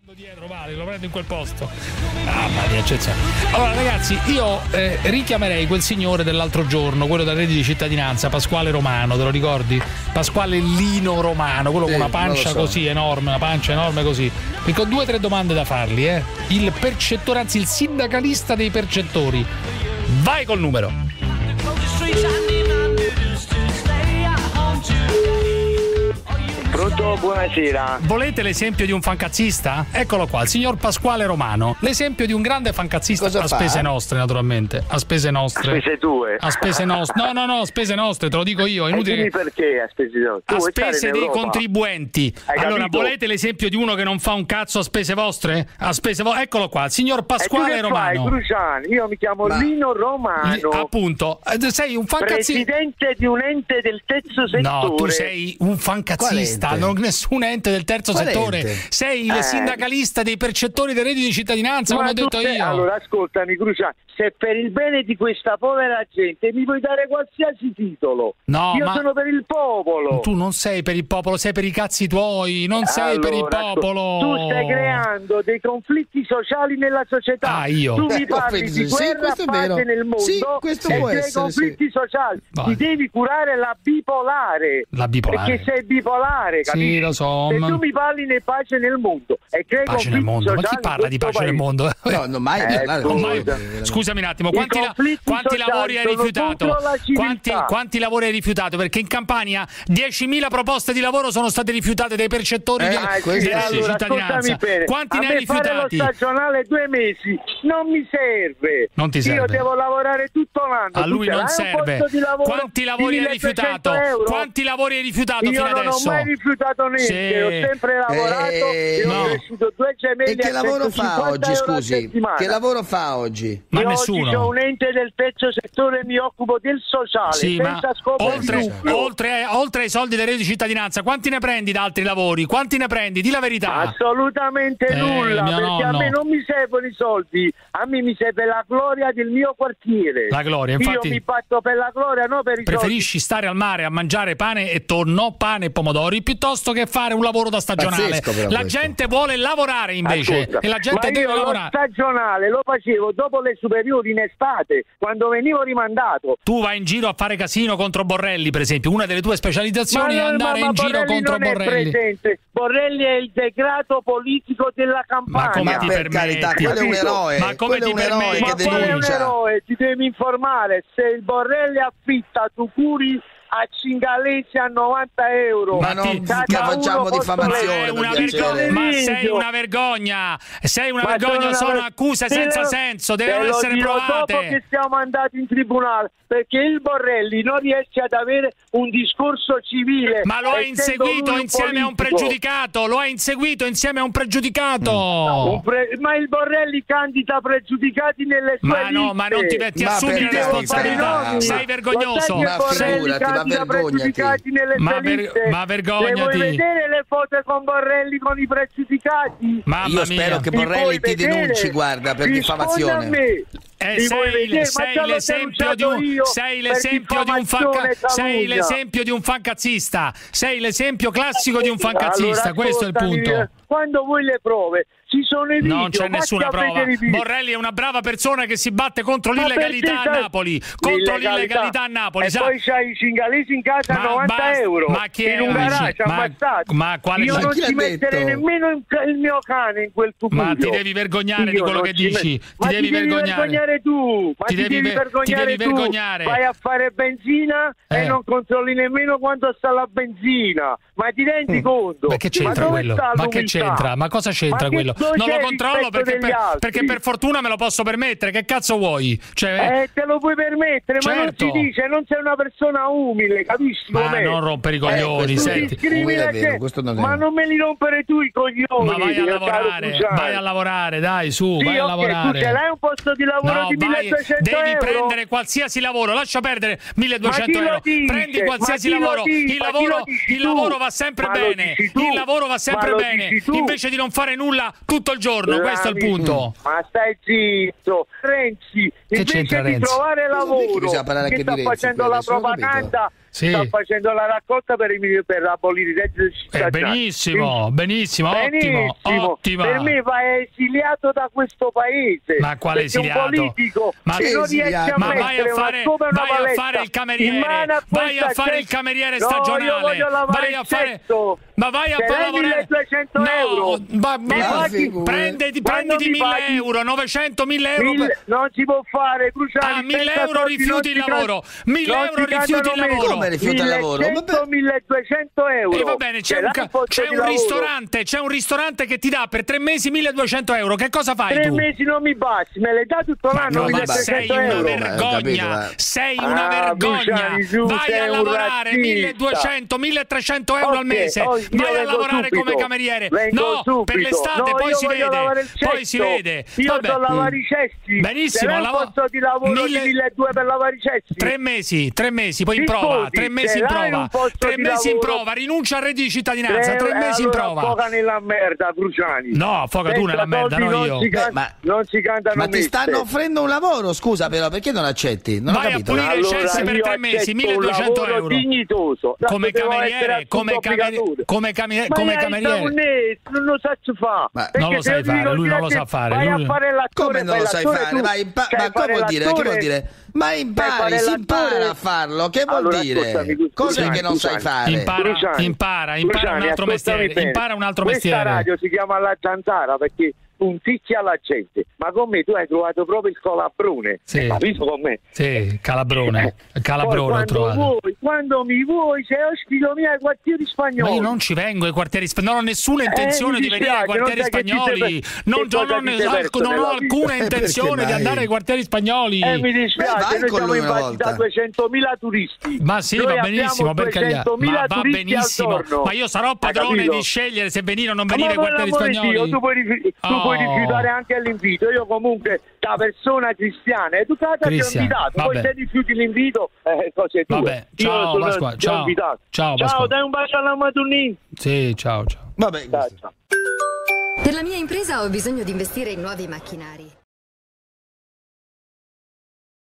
Dietro, vale, lo prendo in quel posto. Mamma mia, eccezionale. Allora ragazzi, io richiamerei quel signore dell'altro giorno, quello del reddito di cittadinanza, Pasquale Romano, te lo ricordi? Pasquale Lino Romano, quello con una pancia così enorme, una pancia enorme così. Perché ho 2 o 3 domande da fargli, Il percettore, anzi il sindacalista dei percettori. Vai col numero. Pronto, buonasera. Volete l'esempio di un fancazzista? Eccolo qua, il signor Pasquale Romano. L'esempio di un grande fancazzista. Cosa a fa? Spese nostre, naturalmente. A spese nostre. A spese tue. A spese nostre. No, a spese nostre, te lo dico io. È inutile. Dimmi perché a spese nostre? A spese dei contribuenti. Allora, capito? volete l'esempio di uno che non fa un cazzo a spese vostre? A spese Eccolo qua, il signor Pasquale Romano. Cruciani, io mi chiamo Lino Romano. Appunto, sei un fancazzista. Presidente di un ente del terzo settore. No, tu sei un fancazzista, non nessun ente del terzo Quale settore. ente? Sei il sindacalista dei percettori del reddito di cittadinanza, come ho detto io. Allora, ascoltami, Cruciani, se per il bene di questa povera gente mi puoi dare qualsiasi titolo. No, io sono per il popolo. Tu non sei per il popolo, sei per i cazzi tuoi, non sei per il popolo. Tu stai creando dei conflitti sociali nella società. Io? Tu mi parli di guerra a pace nel mondo e dei conflitti sociali. Ti devi curare la bipolare. La bipolare. Perché sei bipolare, capisci? Sì, lo so. Se tu mi parli di pace nel mondo e crei pace nel mondo, ma chi parla di pace nel mondo? No, non mai. Scusami un attimo, quanti lavori hai rifiutato? Quanti lavori hai rifiutato? Perché in Campania 10.000 proposte di lavoro sono state rifiutate dai percettori della cittadinanza. Quanti ne hai rifiutati? Lo stagionale 2 mesi non mi serve. Non ti serve. Io devo lavorare tutto l'anno. A lui non serve. Quanti lavori hai rifiutato? Quanti lavori hai rifiutato fino adesso? Io non ho mai rifiutato niente, ho sempre lavorato e ho cresciuto 2 gemelli. E che lavoro fa oggi, scusi? Che lavoro fa oggi? Ma io nessuno. Oggi ho un ente del terzo settore e mi occupo del sociale, senza scopo oltre ai soldi del reddito di cittadinanza, quanti ne prendi da altri lavori? Quanti ne prendi? Di la verità. Assolutamente nulla, perché a me non mi servono i soldi, a me mi serve la gloria del mio quartiere. La gloria, infatti. Io mi batto per la gloria, non per i preferisci soldi. Stare al mare a mangiare pane e tonno, pane e pomodori, piuttosto che fare un lavoro da stagionale. La gente vuole lavorare invece. E la gente deve lavorare. Lo stagionale lo facevo dopo le superiori in estate, quando venivo rimandato. Tu vai in giro a fare casino contro Borrelli, per esempio. Una delle tue specializzazioni è andare in giro contro Borrelli. Borrelli è il degrado politico della Campania. Ma come ti per carità, quello è un eroe. Ma come ti permetti? Che denuncia? È un eroe, ti devi informare. Se il Borrelli affitta, tu curi a cingalesi a 90 euro. Ma non facciamo diffamazione. Ma sei una vergogna. Sei una vergogna, sono accuse senza senso, devono essere provate. Dopo che siamo andati in tribunale, perché il Borrelli non riesce ad avere un discorso civile. Ma lo hai inseguito insieme a un pregiudicato. Lo hai inseguito insieme a un pregiudicato. Ma il Borrelli candida pregiudicati nelle sue liste. Ma non ti metti assumi la responsabilità. Sei vergognoso. Ma vergognati. Vuoi vedere le foto con Borrelli con i pregiudicati? Io spero che Borrelli ti denunci, guarda, per diffamazione. Sei l'esempio di un fancazzista. Sei l'esempio classico di un fancazzista. Allora, questo è il punto. Quando vuoi le prove, ci sono i video. Non c'è nessuna prova. Borrelli è una brava persona che si batte contro l'illegalità a Napoli. Contro l'illegalità a Napoli. E poi c'hai i cingalesi in casa a 90 euro. Ma chi è? In un garage ammazzato. Ma quale? Io non ci metterei nemmeno il mio cane in quel tubo. Ma ti devi vergognare di quello che dici. Ti devi vergognare tu. Ma ti devi vergognare. Vai a fare benzina e non controlli nemmeno quanto sta la benzina. Ma ti rendi conto? Ma che c'entra quello? Ma che c'entra? Ma cosa c'entra quello? Non lo controllo perché per fortuna me lo posso permettere. Che cazzo vuoi? Te lo puoi permettere, ma non si dice, non sei una persona umile, capisci? Ma non rompere i coglioni, senti. Ma non me li rompere tu i coglioni. Ma vai a lavorare, dai, su, vai a lavorare. Tu ce l'hai un posto di lavoro di 1200 euro? Devi prendere qualsiasi lavoro, lascia perdere 1200 euro. Prendi qualsiasi lavoro. Il lavoro va sempre bene. Il lavoro va sempre bene. Invece di non fare nulla tutto il giorno, questo è il punto. Ma stai zitto, Renzi, invece di trovare lavoro, che sta facendo la propaganda sta facendo la raccolta per abolire il reddito di cittadinanza. Benissimo, ottimo. Per me va esiliato da questo paese. Ma quale esiliato? Un politico che non riesce a mettere vai a fare il cameriere, vai a fare il cameriere stagionale. Io voglio lavare il cesto. Ma vai a fare 1.200 euro. Prenditi 1.000 euro, 900.000 euro. Non si può fare, Cruciani. 1.000 euro rifiuti il lavoro. 1.000 euro rifiuti il lavoro. Come rifiuta il lavoro? 1.200 euro. E va bene, c'è un ristorante che ti dà per 3 mesi 1.200 euro. Che cosa fai 3 tu? mesi non mi basti, me le dà tutto l'anno. Sei una vergogna. Sei una vergogna. Vai a lavorare 1.200, 1.300 euro al mese. Vai a lavorare come cameriere. No, per l'estate poi si vede. Poi si vede. Io so lavare i cesti. Benissimo, posto di lavoro di 1.200 per lavare i cesti. 3 mesi, poi in prova. 3 mesi in prova. 3 mesi in prova. Rinuncia al reddito di cittadinanza. 3 mesi in prova. Foca nella merda, Cruciani. No, foca tu nella merda, non io. Non si cantano. Ma ti stanno offrendo un lavoro, scusa, però perché non accetti? Non vai ho capito. A pulire i cessi per 3 mesi, 1.200 euro. Dignitoso. Come cameriere, come cameriere. Non lo so fare. Non lo sai fare, lui non lo sa fare. Vai a fare l'attore. Come non lo sai fare? Ma come vuol dire? Che vuol dire? Ma impari, si impara a farlo. Che vuol dire? Cos'è che non sai fare? Impara un altro mestiere. Impara un altro mestiere. Questa radio si chiama La Zanzara perché punticchia alla gente, ma con me tu hai trovato proprio il calabrone. Sì. Capito con me? Sì, calabrone ho trovato. Quando mi vuoi sei ospite mio ai quartieri spagnoli. Ma io non ci vengo ai quartieri spagnoli, non ho nessuna intenzione di venire ai quartieri spagnoli. Non ho alcuna intenzione di andare ai quartieri spagnoli. Mi dispiace, noi siamo invasi da 200.000 turisti. Ma sì, va benissimo, per carità. Ma va benissimo. Ma io sarò padrone di scegliere se venire o non venire ai quartieri spagnoli. Tu puoi rifiutare anche l'invito. Io comunque da persona cristiana educata ti ho invitato. Poi se rifiuti l'invito cose tue. Vabbè, ciao Pasquale. Ciao, dai un bacio alla Madunni. Sì, ciao. Vabbè, ciao. Per la mia impresa ho bisogno di investire in nuovi macchinari.